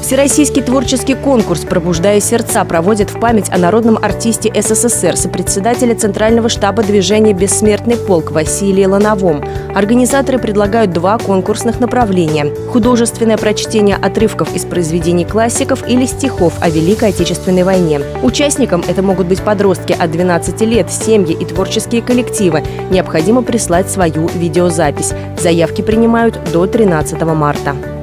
Всероссийский творческий конкурс «Пробуждая сердца» проводит в память о народном артисте СССР, сопредседателя Центрального штаба движения «Бессмертный полк» Василии Лановом. Организаторы предлагают два конкурсных направления – художественное прочтение отрывков из произведений классиков или стихов о Великой Отечественной войне. Участникам это могут быть подростки от 12 лет, семьи и творческие коллективы. Необходимо прислать свою видеозапись. Заявки принимают до 13 марта.